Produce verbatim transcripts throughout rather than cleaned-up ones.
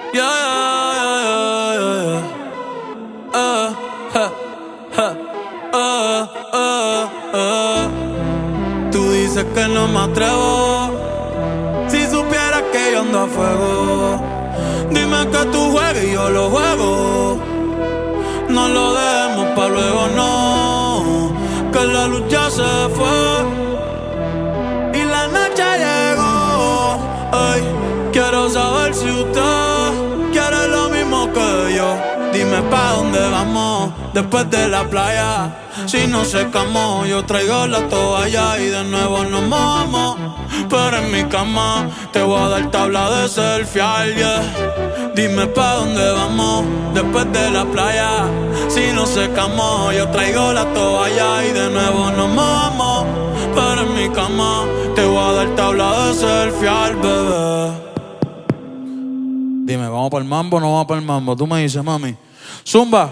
Yeah, yeah, yeah, yeah. Uh, huh, huh, uh, uh, uh. Tú dices que no me atrevo. Si supieras que yo ando a fuego. Dime que tú juegas y yo lo juego. No lo dejemos pa' luego, no. Que la luz ya se fue y la noche llegó. Ay, quiero saber si usted quiere lo mismo que yo. Dime pa' dónde vamos después de la playa. Si no secamos, yo traigo la toalla y de nuevo nos mojamos. Pero en mi cama te voy a dar tabla de selfie, yeah. Dime pa' dónde vamos después de la playa. Si no secamos, yo traigo la toalla y de nuevo nos mojamos. Pero en mi cama te voy a dar tabla de selfie, bebé. Dime, ¿vamos para el mambo o no vamos para el mambo? Tú me dices, mami. Zumba.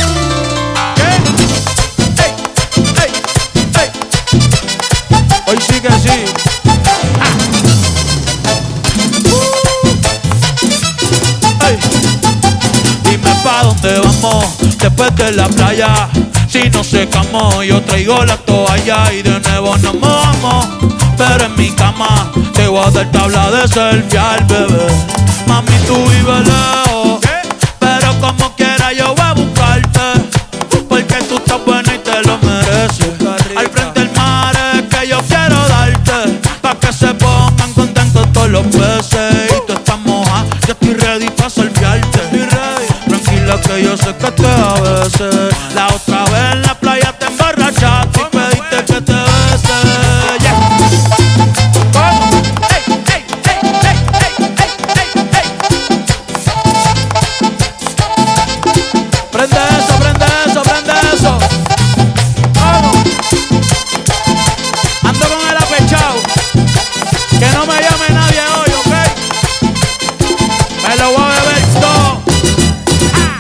Hoy sí que sí. Ah. Uh. Hey. Dime pa' dónde vamos después de la playa. Si no secamos, yo traigo la toalla y de nuevo nos mojamos. Pero en mi cama te voy a dar tabla de selfie al bebé. Mami, tú vives lejos, pero como quiera yo voy a buscarte. Porque tú estás buena y te lo mereces. Al frente del mar es que yo quiero darte, pa' que se pongan contentos todos los peces. Y tú estás moja, yo estoy ready pa' surfearte. Tranquila que yo sé que te a veces. La otra vez en la playa te emborrachaste y pediste que te bese, yeah. ¿Cómo? Ey, ey, ey, ey, ey, ey, ey, ey. Prende eso, prende eso, prende eso. Vamos. Ando con el apechao. Que no me llame nadie hoy, ¿ok? Me lo voy a beber todo. Ah.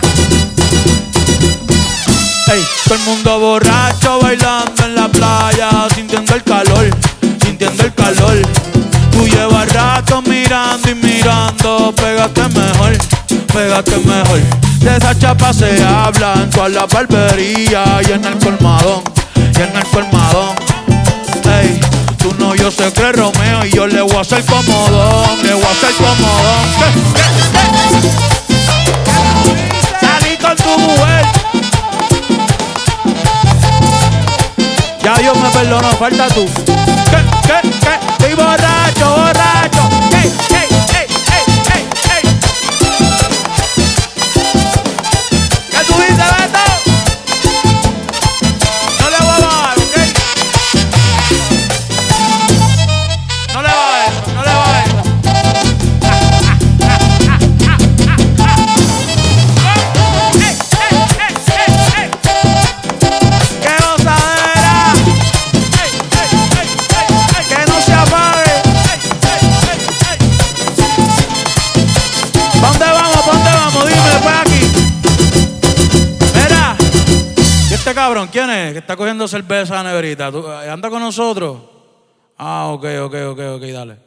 Ey, todo el mundo borracho bailando en la playa, sintiendo el calor, sintiendo el calor. Tú llevas rato mirando y mirando, pégate mejor, pégate mejor. De esa chapa se habla en toda la barbería y en el colmadón, y en el colmadón. Ey, tu novio se cree Romeo y yo le voy a hacer comodón, le voy a hacer comodón. ¿Qué? ¿Qué? Salí con tu mujer. Ya Dios me perdonó, falta tú. ¿Qué? ¿Qué? ¿Qué? Estoy borracho, borracho. ¿Qué? ¿Qué? ¿Qué? ¿Qué? ¿Qué? ¿Qué tú dices, Beto? No le voy a bajar, ¿ok? No le va a eso, no le va a eso. ¡Ey, ey, ey, ey, ey! ¡Qué gozadera! ¡Ey, ey, ey, ey, ey! ¡Que no se apague! ¡Ey, ey, ey, ey! ¿Pa' dónde vamos? ¿Pa' dónde vamos? Dime, después aquí. Mira, ¿y este cabrón quién es? Que está cogiendo cerveza a la neverita. ¿Tú, anda con nosotros? Ah, ok, ok, ok, ok, dale.